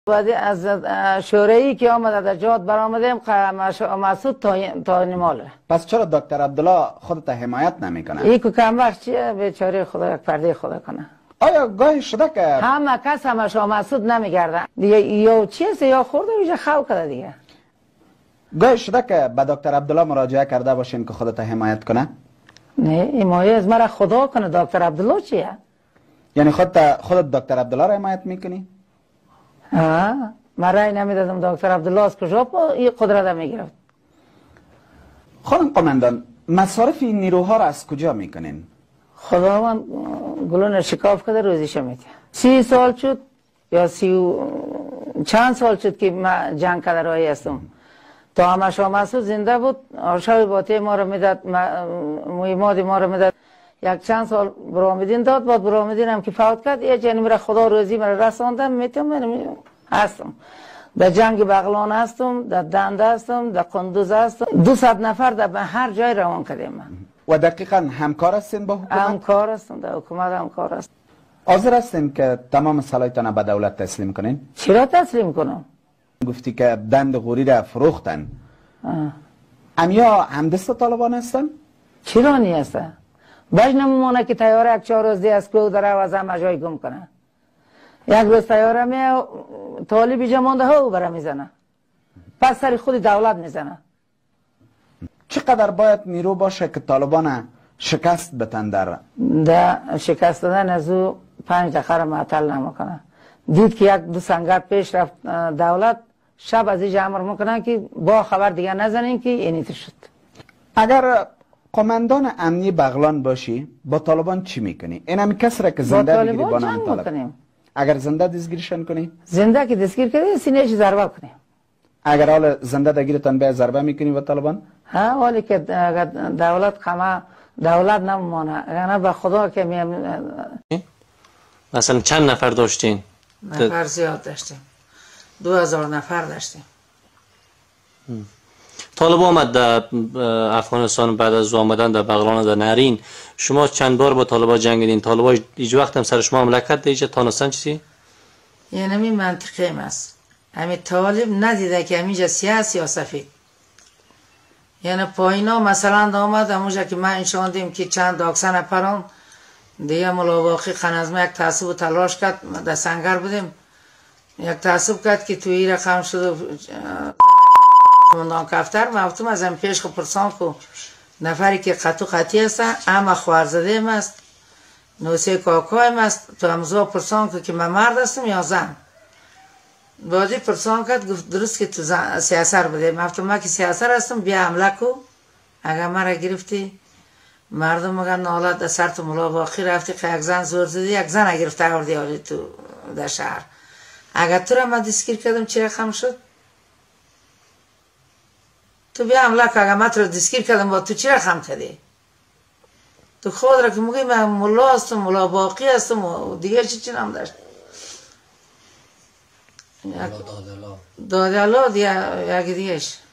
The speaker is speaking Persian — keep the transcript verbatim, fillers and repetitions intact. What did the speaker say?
بعد از شورایی که آمده در جهاد برآمدیم مسعود تا نیمال. پس چرا دکتر عبدالله خودت حمایت نمیکنه؟ این که کم وقت چیه بیچاره خدا یک پرده خدا کنه. آیا گاهی شده که همه کس همه شما مسعود نمیگرده دیگه، یا چیست یا خورده ویژه خو کرده دیگه. گاهی شده که به دکتر عبدالله مراجعه کرده باشین که خودت حمایت کنه؟ نه حمایت از مرا خدا کنه. دکتر عبدالله چیه؟ یعنی خودت خودت دکتر عبدالله را حمایت میکنی؟ ها من رای نمیدادم دکتر عبدالله از کجا این قدرت میگرفت. خانم قماندان مصارف این نیروها را از کجا میکنین؟ خداوند گلون شکاف کرده روزیش میده. سی سال شد یا سی و چند سال شد که من جنگ کرده رایی هستم. تا همه شما مسعود زنده بود آرشاوی باطی ما رو میداد، مهمات ما رو میداد. یک چند سال برآمدین داد، بعد برآمدین هم که فوت کرد. یه جنی میره خدا روزی مرا رساندم میتونم هستم. در جنگ بغلان هستم، در دنده هستم، در قندوز هستم. دو صد نفر در هر جای روان کردیم من. و دقیقا همکار هستین با حکومت؟ همکار هستم، در حکومت همکار هستم. حاضر هستین که تمام صلاحیتان به دولت تسلیم کنین؟ چرا تسلیم کنم؟ گفتی که دند غوری را فروختن. امیا همدست طالبان هستن؟ چرا نیستن؟ باش نمونه که تیاره یک چهار روز دی از کو داره و از همه جای گم کنه. یک روز تیاره می طالبی جمانده ها او برای میزنه، پس سری خود دولت میزنه. چقدر باید نیرو باشه که طالبان شکست بتن در در شکست دادن از او پنج دقیقه را معطل نمیکنه. دید که یک دو سنگر پیش رفت دولت، شب از اینجا امر میکنن که با خبر دیگه نزنین که اینیت شد. اگر قماندان امنی بغلان باشی با طالبان چی میکنی؟ این همی کس را که زنده بگیری با نام طالب، اگر زنده دستگیرشان کنی؟ زنده که دستگیر کنی سینهش ضربه کنی. اگر حال زنده دگیرتان به ضربه میکنی با طالبان؟ ها حالی که دولت قما دولت نمونه، اگر به خدا که میم. مثلا چند نفر داشتین؟ نفر زیاد داشتیم، دو هزار نفر داشتیم. طالب آمد در افغانستان بعد از آمدن در بغلان در نرین، شما چند بار با طالبا جنگیدین؟ طالبا هیچ وقت هم سر شما حمله کرد؟ هیچ تانستن چیزی؟ یعنی همین منطقه است. همین طالب ندیده که همینجا سیاسی یا سفید. یعنی پایینا مثلا آمد همونجا که من انشاندیم که چند داکسن نفران دیگه ملاواقی خنزمه یک تعصب و تلاش کرد. در سنگر بودیم، یک تعصب کرد که توی رقم شد و قماندان کفتر مفتوم از هم پیش خود پرسان که نفری که قطو قطی هستن اما خوارزده هم است، نوسه کاکا هم است. تو همزا پرسان که من مرد هستم یا زن. بعدی پرسان کرد گفت درست که تو سیاسر بوده. مفتوم من که سیاسر هستم بیا حمله کو، اگر مرا گرفتی مردم مگن نالت در سر تو ملا باقی رفتی که یک زن زور زدی، یک زن گرفته آوردی آوردی تو در شهر. اگر تو را من دستگیر کردم چی رقم شد؟ تو بیا حمله که اگر من تو را دستگیر کردم با تو چی رقم کردی؟ تو خود را که مگی من ملا هستم، ملا باقی هستم و دیگه چی چی نام داشت؟ دادلا دادلا دیگه یکی دیگهش